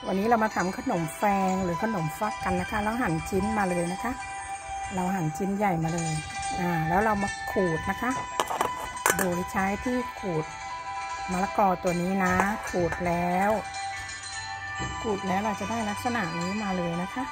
วันนี้เรามาทำขนมแฟงหรือขนมฟักกันนะคะแล้วหั่นชิ้นมาเลยนะคะเราหั่นชิ้นใหญ่มาเลยแล้วเรามาขูดนะคะโดยใช้ที่ขูดมะละกอตัวนี้นะขูดแล้วเราจะได้ลักษณะนี้มาเลยนะคะ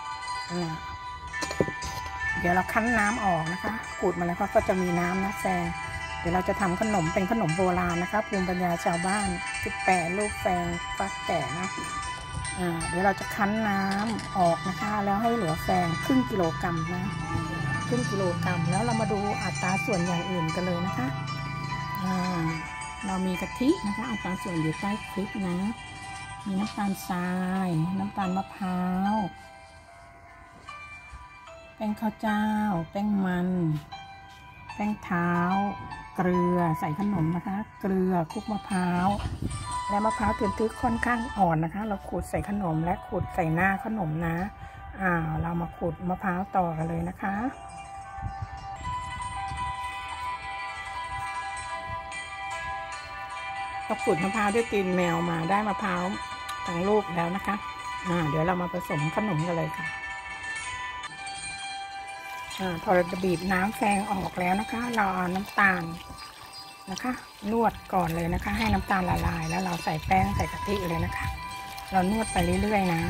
เดี๋ยวเราคั้นน้ำออกนะคะขูดมาแล้วก็จะมีน้ำนะแฟงเดี๋ยวเราจะทำขนมเป็นขนมโบราณนะคะภูมิปัญญาชาวบ้าน18รูปแฟงฟักแก่นะเดี๋ยวเราจะคั้นน้ำออกนะคะแล้วให้เหลือแฟงครึ่งกิโลกรัมนะครึ่งกิโลกรัมแล้วเรามาดูอัตราส่วนอย่างอื่นกันเลยนะคะเรามีกะทินะคะอัตราส่วนอยู่ใต้คลิปนะมีน้ำตาลทรายน้ำตาลมะพร้าวแป้งข้าวเจ้าแป้งมันแป้งเท้าเกลือใส่ขนมนะคะเกลือคลุกมะพร้าวและมะพร้าวทึกค่อนข้างอ่อนนะคะเราขูดใส่ขนมและขูดใส่หน้าขนมนะเรามาขูดมะพร้าวต่อกันเลยนะคะเราขูดมะพร้าวด้วยตีนแมวมาได้มะพร้าวทั้งลูกแล้วนะคะเดี๋ยวเรามาผสมขนมกันเลยค่ะพอเราจะบีบน้ำแฟงออกแล้วนะคะเราเอาน้ำตาลนะคะนวดก่อนเลยนะคะให้น้ำตาลละลายแล้วเราใส่แป้งใส่กะทิเลยนะคะเรานวดไปเรื่อยๆนะ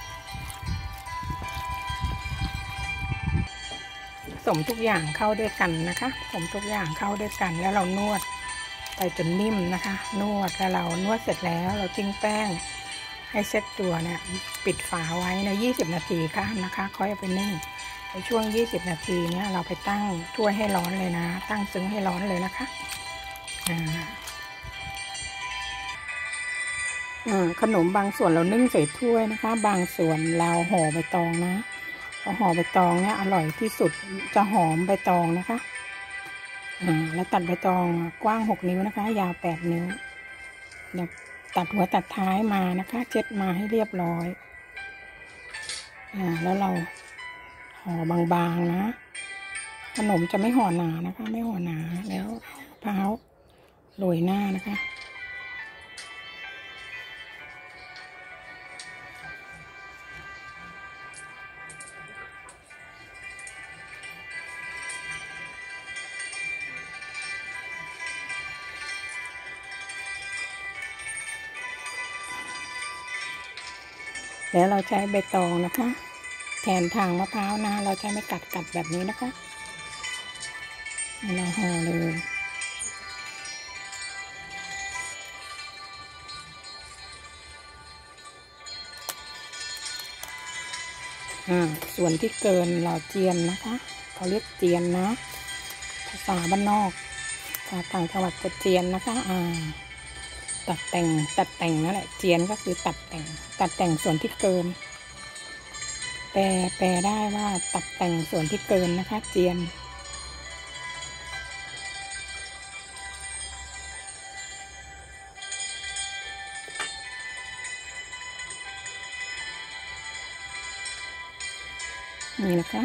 ผสมทุกอย่างเข้าด้วยกันนะคะผสมทุกอย่างเข้าด้วยกันแล้วเรานวดไปจนนิ่มนะคะนวดแล้วเรานวดเสร็จแล้วเราทิ้งแป้งให้เซ็ตตัวเนี่ยปิดฝาไว้ใน20 นาทีค่ะนะคะค่อยเอาไปนึ่งในช่วง20 นาทีเนี่ยเราไปตั้งถ้วยให้ร้อนเลยนะตั้งซึ้งให้ร้อนเลยนะคะขนมบางส่วนเรานึ่งใส่ถ้วยนะคะบางส่วนเราห่อใบตองนะห่อใบตองเนี่ยอร่อยที่สุดจะหอมใบตองนะคะแล้วตัดใบตองกว้าง6 นิ้วนะคะยาว8 นิ้วตัดหัวตัดท้ายมานะคะเช็ดมาให้เรียบร้อยแล้วเราห่อบางๆนะขนมจะไม่ห่อหนานะคะไม่ห่อหนาแล้วมะพร้าวโรยหน้านะคะแล้วเราใช้ใบตองนะคะแทนทางมะพร้าวนะเราใช้ไม่กัดแบบนี้นะคะเราห่อเลยส่วนที่เกินเราเจียนนะคะเขาเรียกเจียนนะภาษาบ้านนอกต่างจังหวัดจะเจียนนะคะตัดแต่งนั่นแหละเจียนก็คือตัดแต่งส่วนที่เกินแปลได้ว่าตัดแต่งส่วนที่เกินนะคะเจียนนี่นะคะ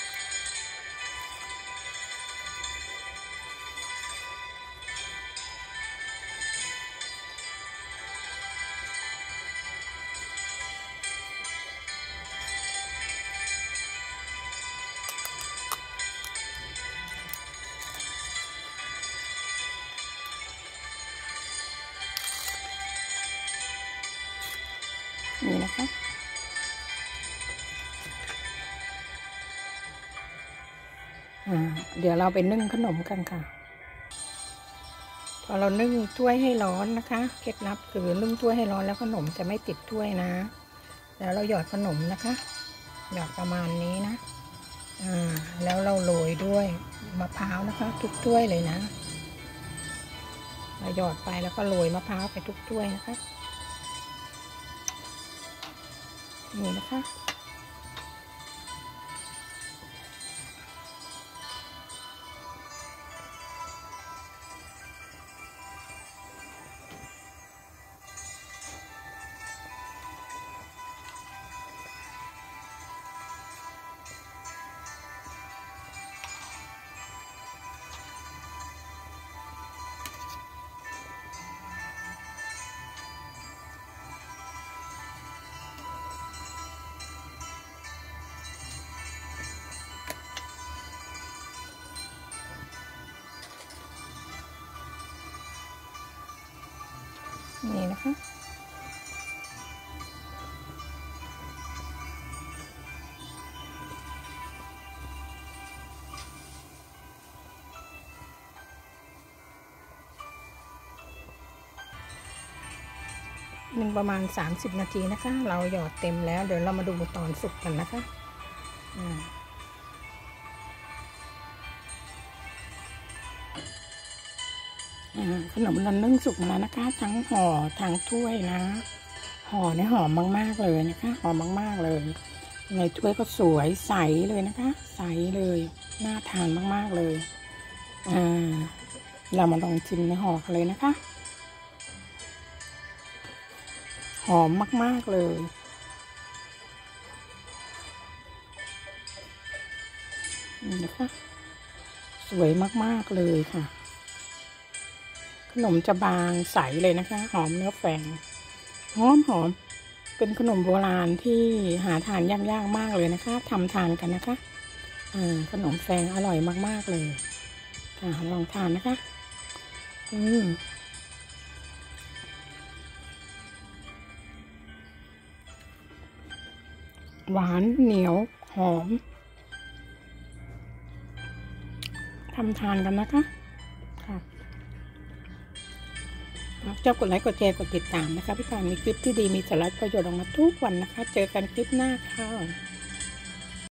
นี่นะคะเดี๋ยวเราไปนึ่งขนมกันค่ะพอเรานึ่งถ้วยให้ร้อนนะคะเคล็ดลับคือนึ่งถ้วยให้ร้อนแล้วขนมจะไม่ติดถ้วยนะแล้วเราหยอดขนมนะคะหยอดประมาณนี้นะแล้วเราโรยด้วยมะพร้าวนะคะทุกถ้วยเลยนะเราหยอดไปแล้วก็โรยมะพร้าวไปทุกถ้วยนะคะนี่นะคะนี่นะคะนึ่งประมาณ30 นาทีนะคะเราหยอดเต็มแล้วเดี๋ยวเรามาดูตอนสุกกันนะคะขนมเรานึ่งสุกมาแล้วนะคะทั้งห่อทั้งถ้วยนะห่อเนี่ยหอมมากๆเลยนะคะหอมมากๆเลยในถ้วยก็สวยใสเลยนะคะใสเลยน่าทานมากๆเลยเรามาลองชิมในห่อกันเลยนะคะหอมมากๆเลยนี่นะคะสวยมากๆเลยค่ะขนมจะบางใสเลยนะคะหอมเนื้อแฝงหอมเป็นขนมโบราณที่หาทานยากมากเลยนะคะทำทานกันนะคะขนมแฝงอร่อยมากๆเลยลองทานนะคะหวานเหนียวหอมทำทานกันนะคะค่ะชอบกดไลค์กดแชร์กดติดตามนะคะพี่การมีคลิปที่ดีมีสาระประโยชน์ออกมาทุกวันนะคะเจอกันคลิปหน้าค่ะ